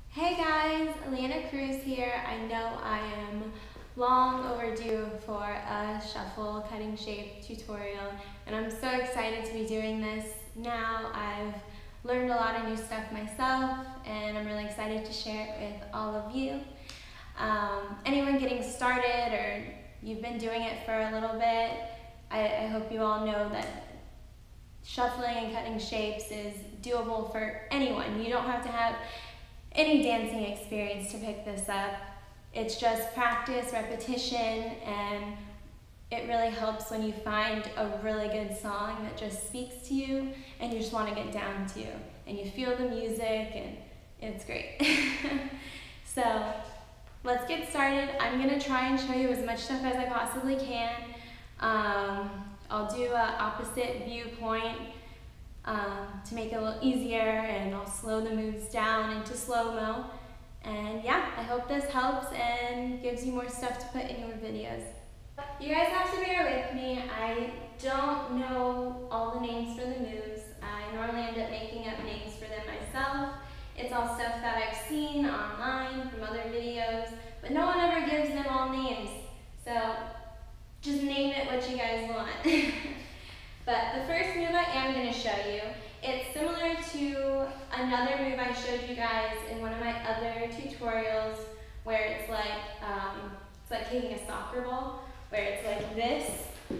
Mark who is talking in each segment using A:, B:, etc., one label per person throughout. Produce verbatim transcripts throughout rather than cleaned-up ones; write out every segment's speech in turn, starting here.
A: Hey guys, Alana Cruz here. I know I am long overdue for a shuffle cutting shape tutorial, and I'm so excited to be doing this now. I've learned a lot of new stuff myself, and I'm really excited to share it with all of you. Um, anyone getting started or you've been doing it for a little bit, I, I hope you all know that shuffling and cutting shapes is doable for anyone. You don't have to have any dancing experience to pick this up. It's just practice, repetition, and it really helps when you find a really good song that just speaks to you and you just want to get down to, and you feel the music, and it's great. So let's get started. I'm going to try and show you as much stuff as I possibly can. Um, I'll do an opposite viewpoint Um, to make it a little easier, and I'll slow the moves down into slow-mo. And yeah, I hope this helps and gives you more stuff to put in your videos. You guys have to bear with me. I don't know all the names for the moves. I normally end up making up names for them myself. It's all stuff that I've seen online from other videos, but no one ever gives them all names. So just name it what you guys want. But the first move I am going to show you, it's similar to another move I showed you guys in one of my other tutorials, where it's like um, it's like kicking a soccer ball, where it's like this.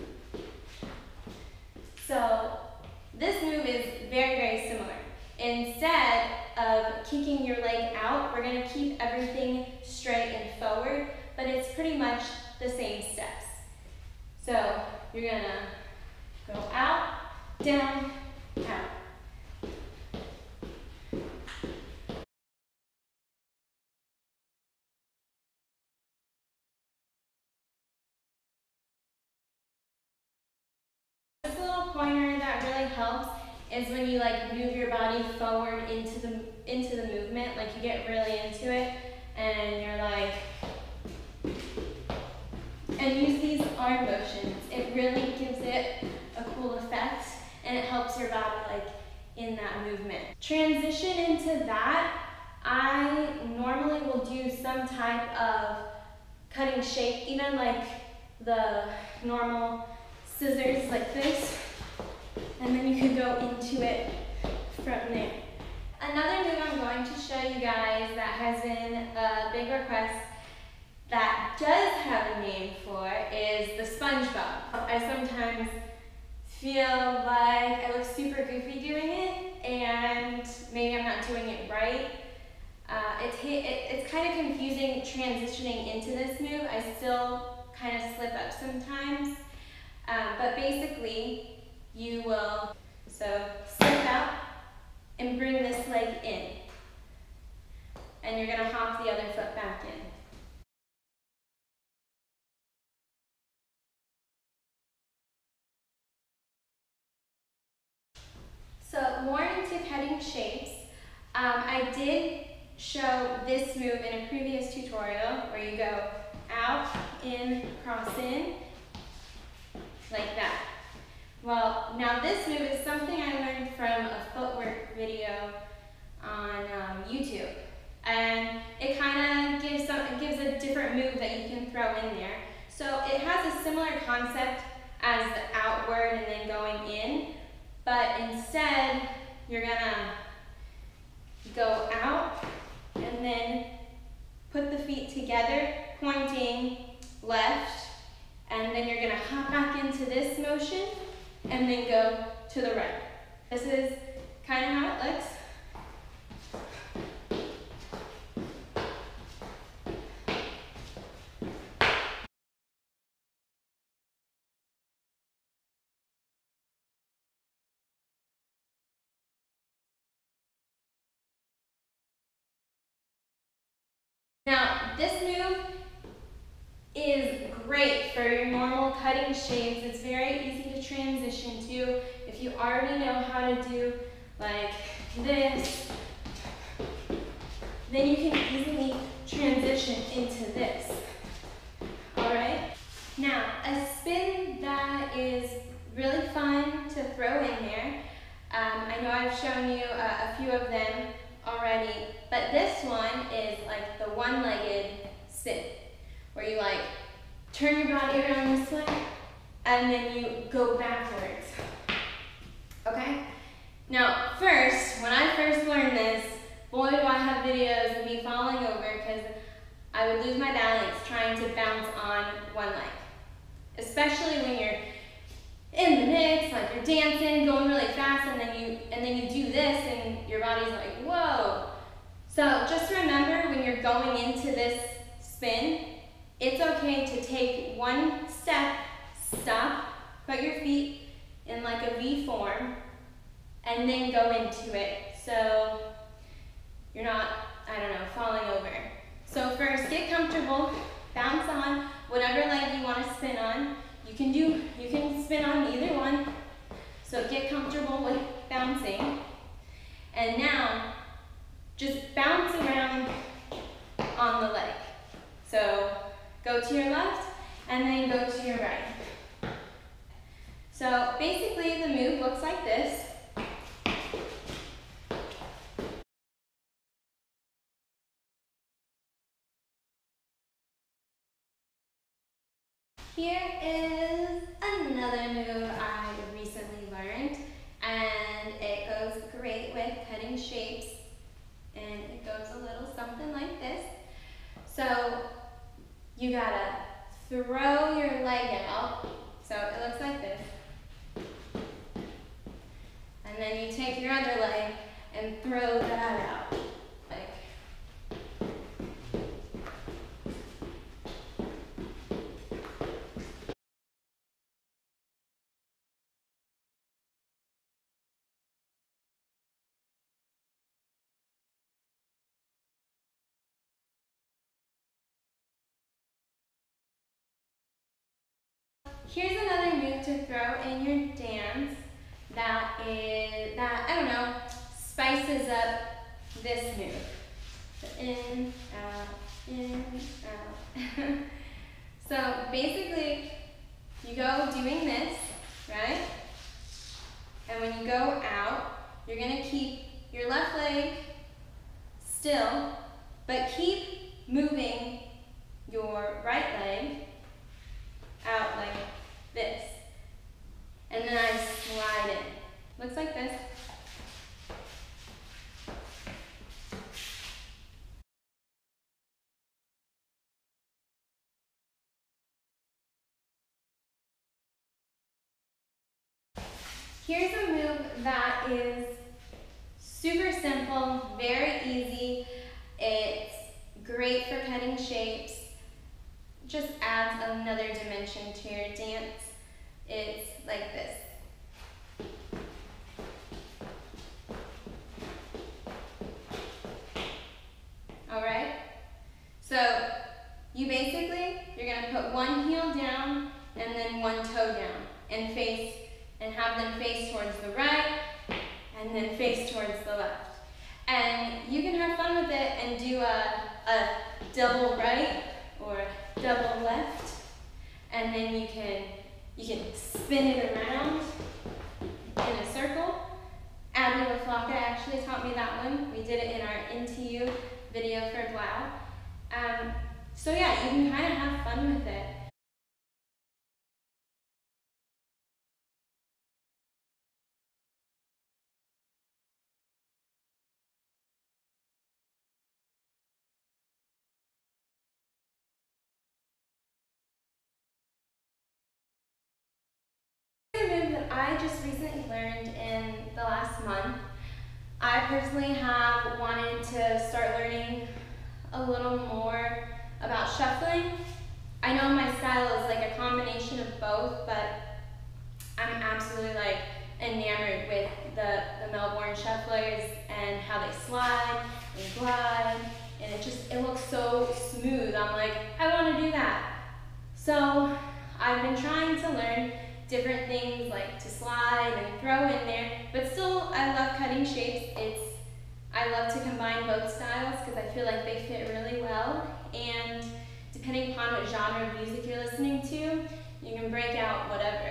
A: So this move is very, very similar. Instead of kicking your leg out, we're going to keep everything straight and forward, but it's pretty much the same steps. So you're going to go out, down, out. This little pointer that really helps is when you like move your body forward into the into the movement, like you get really into it, and you're like, and use these arm motions. It really gives it a cool effect, and it helps your body like in that movement. Transition into that, I normally will do some type of cutting shape, even like the normal scissors like this, and then you can go into it from there. Another move I'm going to show you guys that has been a big request that does have a name for is the SpongeBob. I sometimes feel like I look super goofy doing it, and maybe I'm not doing it right. Uh, it, it, it's kind of confusing transitioning into this move. I still kind of slip up sometimes, um, but basically you will so slip out and bring this leg in, and you're going to hop the other foot back in. So more into cutting shapes, um, I did show this move in a previous tutorial where you go out, in, cross in, like that. Well, now this move is something I learned from a footwork video on um, YouTube. And it kind of gives, some, it gives a different move that you can throw in there. So it has a similar concept as the outward and then going in. But instead, you're gonna go out and then put the feet together, pointing left, and then you're gonna hop back into this motion and then go to the right. This is kind of how it looks. Now, this move is great for your normal cutting shapes. It's very easy to transition to. If you already know how to do like this, then you can easily transition into this. All right? Now, a spin that is really fun to throw in there. Um, I know I've shown you uh, a few of them already but this one is like the one-legged spin, where you like turn your body around this way, and then you go backwards, okay? Now, first, when I first learned this, boy, do I have videos of me falling over because I would lose my balance trying to bounce on one leg. Especially when you're in the mix, like you're dancing, going really fast, and then you and then you do this, and your body's like, whoa. So just remember, when you're going into this spin, it's okay to take one step, stop, put your feet in like a V form, and then go into it. So you're not, I don't know, falling over. So first, get comfortable, bounce on whatever leg you want to spin on. You can do, you can spin on either one. So get comfortable with bouncing. And now, just bounce around on the leg. So go to your left, and then go to your right. So basically the move looks like this. Here is another move I recently learned, and it goes great with cutting shapes, and it goes a little something like this. So you gotta throw your leg out, so it looks like this, and then you take your other leg and throw that out. Here's another move to throw in your dance that is, that, I don't know, spices up this move. So in, out, in, out. So basically, you go doing this, right? And when you go out, you're gonna keep your left leg still, but keep moving your right leg out like this. And then I slide in. Looks like this. Here's a move that is super simple, very easy. It's great for cutting shapes. Just adds another dimension to your dance. It's like this. All right? So you basically, you're gonna put one heel down and then one toe down and face, and have them face towards the right and then face towards the left. And you can have fun with it and do a, a double right or double left, and then you can you can spin it around in a circle. Abby LaFlaca actually taught me that one. We did it in our Into You video for Blau. Um, so yeah, you can kind of have fun with it. I just recently learned in the last month. I personally have wanted to start learning a little more about shuffling. I know my style is like a combination of both, but I'm absolutely like enamored with the, the Melbourne shufflers and how they slide and glide, and it just, it looks so smooth. I'm like, I want to do that. So I've been trying to learn different things like to slide and throw in there, but still I love cutting shapes. It's, I love to combine both styles because I feel like they fit really well, and depending upon what genre of music you're listening to, you can break out whatever.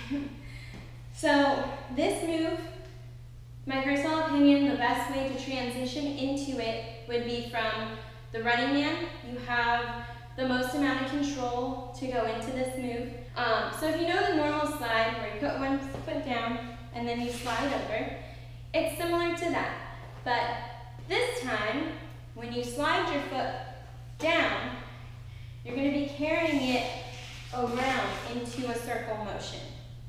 A: So this move, my personal opinion, the best way to transition into it would be from the running man. You have the most amount of control to go into this move. Um, so if you know the normal slide where you put one foot down and then you slide over, it's similar to that. But this time, when you slide your foot down, you're going to be carrying it around into a circle motion.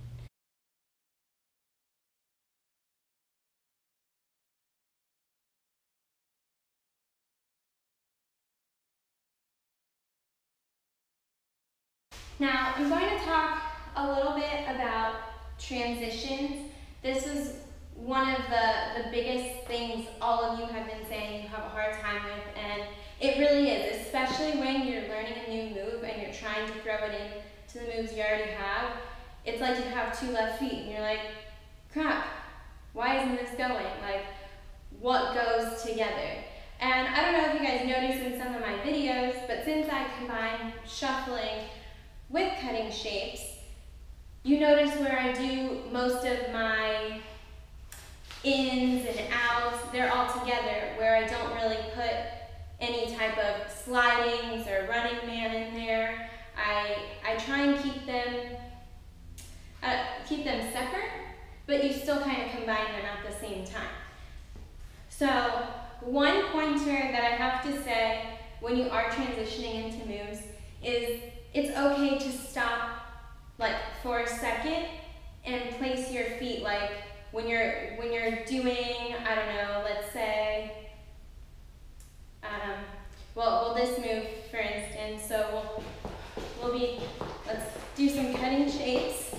A: Now, I'm going to talk a little bit about transitions. This is one of the, the biggest things all of you have been saying you have a hard time with, and it really is, especially when you're learning a new move and you're trying to throw it in to the moves you already have. It's like you have two left feet and you're like, crap, why isn't this going? Like, what goes together? And I don't know if you guys noticed in some of my videos, but since I combine shuffling with cutting shapes, you notice where I do most of my ins and outs, they're all together, where I don't really put any type of slidings or running man in there. I, I try and keep them, uh, keep them separate, but you still kind of combine them at the same time. So one pointer that I have to say when you are transitioning into moves is it's okay to stop like for a second and place your feet, like when you're when you're doing, I don't know, let's say, um, well, well this move for instance, so we'll, we'll be, let's do some cutting shapes,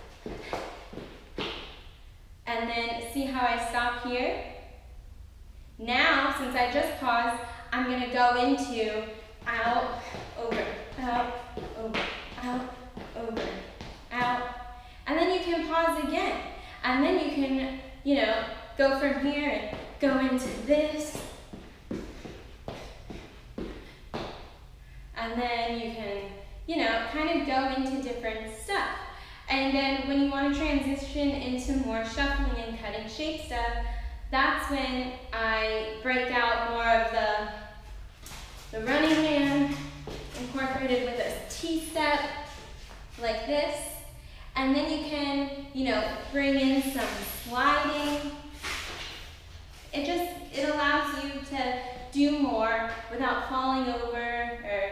A: and then see how I stop here. Now, since I just paused, I'm gonna go into out, over, out, over, out, over, out, and then you can pause again, and then you can, you know, go from here and go into this, and then you can, you know, kind of go into different stuff. And then when you want to transition into more shuffling and cutting shape stuff, that's when I break out more of the, the running man incorporated with a T-step like this. And then you can, you know, bring in some sliding. It just, it allows you to do more without falling over or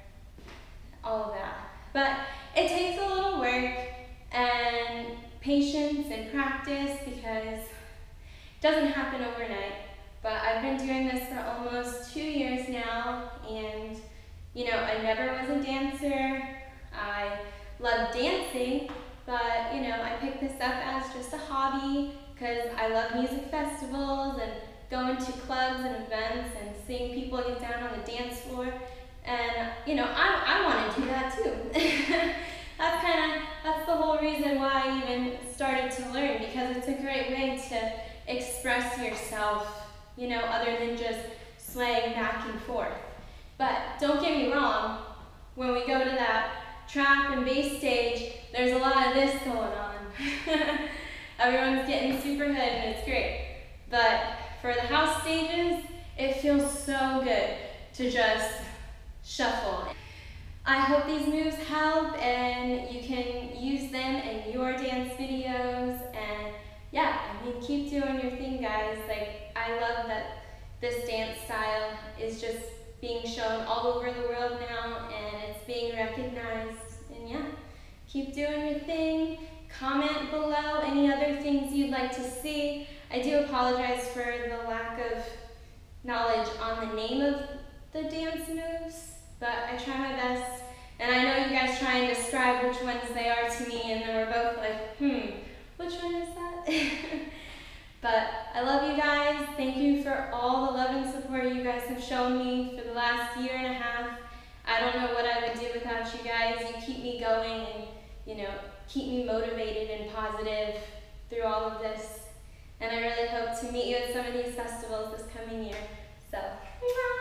A: all of that. But it takes a little work and patience and practice because it doesn't happen overnight. But I've been doing this for almost two years now, and you know, I never was a dancer. I love dancing, but you know, I picked this up as just a hobby because I love music festivals and going to clubs and events and seeing people get down on the dance floor. And you know, I, I want to do that too. That's kind of, that's the whole reason why I even started to learn, because it's a great way to express yourself, you know, other than just swaying back and forth. But don't get me wrong, when we go to that trap and bass stage, there's a lot of this going on. Everyone's getting super hood and it's great. But for the house stages, it feels so good to just shuffle. I hope these moves help and you can use them in your dance videos, and yeah, I mean, keep doing your thing, guys. Like, I love that this dance style is just being shown all over the world now and it's being recognized, and yeah, keep doing your thing. Comment below any other things you'd like to see. I do apologize for the lack of knowledge on the name of the dance moves, but I try my best, and I know you guys try and describe which ones they are to me, and then we're both like, hmm, which one is that? But I love you guys. Thank you for all the love and support you guys have shown me for the last year and a half. I don't know what I would do without you guys. You keep me going and, you know, keep me motivated and positive through all of this. And I really hope to meet you at some of these festivals this coming year. So,